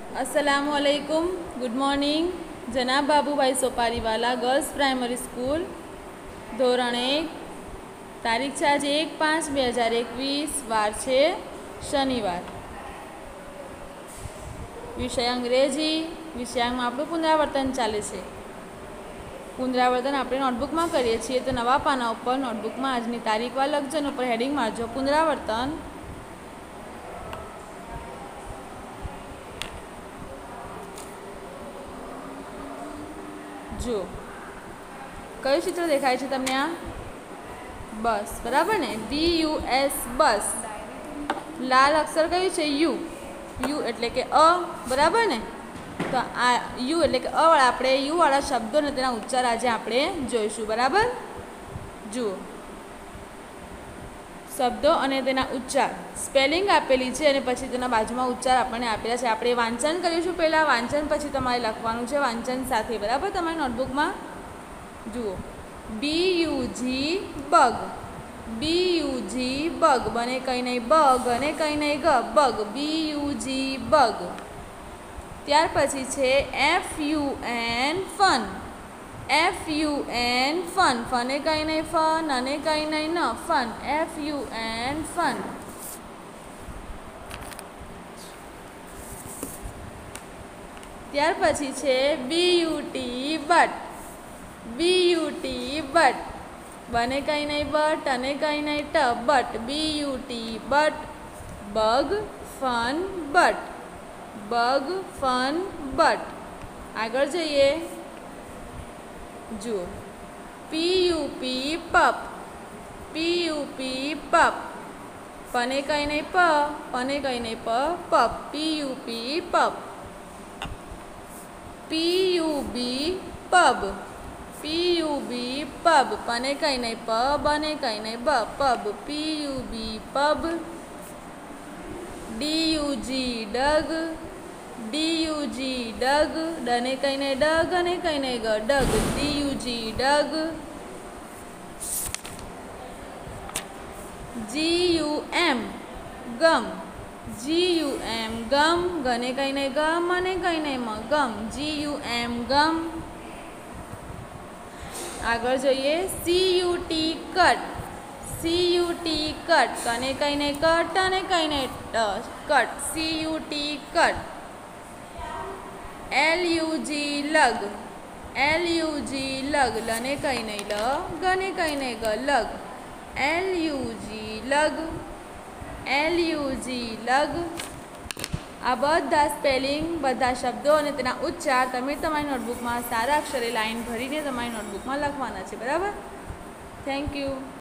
अस्सलामुअलैकुम, good morning. जनाब Babubhai Sopariwala girls primary school धोरण 1। तारीख છે આજે 1/5/2021, વાર છે શનિવાર। વિષય અંગ્રેજી। વિષયાંકમાં આપણું પુનરાવર્તન ચાલે છે। પુનરાવર્તન આપણે નોટબુકમાં કરીએ છીએ, તો નવા પાના ઉપર નોટબુકમાં આજની તારીખવાર લખજો, ઉપર હેડિંગ મારજો પુનરાવર્તન। જો કયું ચિત્ર દેખાય છે તમને? આ બસ, બરાબર ને? BUS બસ। લાલ અક્ષર કયું છે? યુ। યુ એટલે કે અ, બરાબર ને? તો આ યુ એટલે કે અ વાળા આપણે યુ વાળા શબ્દો ને તેના ઉચ્ચાર આજે આપણે જોઈશું, બરાબર? જુઓ, શબ્દો અને તેના ઉચ્ચાર સ્પેલિંગ આપેલી છે અને પછી તેના બાજુમાં ઉચ્ચાર આપણને આપેલા છે। આપણે વાંચન કરીશું પહેલાં, વાંચન પછી તમારે લખવાનું છે વાંચન સાથે, બરાબર? તમારી નોટબુકમાં જુઓ, BUG બગ। BUG બગ, બને કંઈ નહીં બગ અને કંઈ નહીં ગ, બગ, BUG બગ। ત્યાર પછી છે FUN ફન। FUN ફન, ફને કંઈ નહીં ફન અને કંઈ નહીં ન, ફન, FUN ફન। ત્યાર પછી છે BUT બટ। BUT બટ, બને કંઈ નહીં બટ અને કંઈ નહીં ટ, but, BUT but, bug fun but, bug fun but. આગળ જઈએ, જુઓ, PUP પપ। PUP પપ, પને કંઈ નહીં પ, પને કંઈ નહીં પ, પપ, PUP pup. PUB pub. PUB pub, પને કંઈ નહીં પ, બને કંઈ નહીં બ, pub, PUB pub. DUG dug. DUG dug, ડને કંઈ નહીં ડગ અને કંઈ નહીં ગ, ડગ, DUG ડગ। GUM ગમ। GUM ગમ, ગને કંઈ નહીં ગમ અને કંઈ નહીં મ, ગમ, GUM ગમ। આગળ જોઈએ, CUT કટ। CUT કટ, કને કંઈ નહીં કટ અને કંઈ નહીં cut, CUT cut. LUG lug. LUG લગ, લને કંઈ નહીં લ, ગને કંઈ નહીં ગ, લગ, LUG લગ, LUG લગ। આ બધા સ્પેલિંગ, બધા શબ્દો અને તેના ઉચ્ચાર તમે તમારી નોટબુકમાં સારા અક્ષરે લાઈન ભરીને તમારી નોટબુકમાં લખવાના છે, બરાબર? Thank you.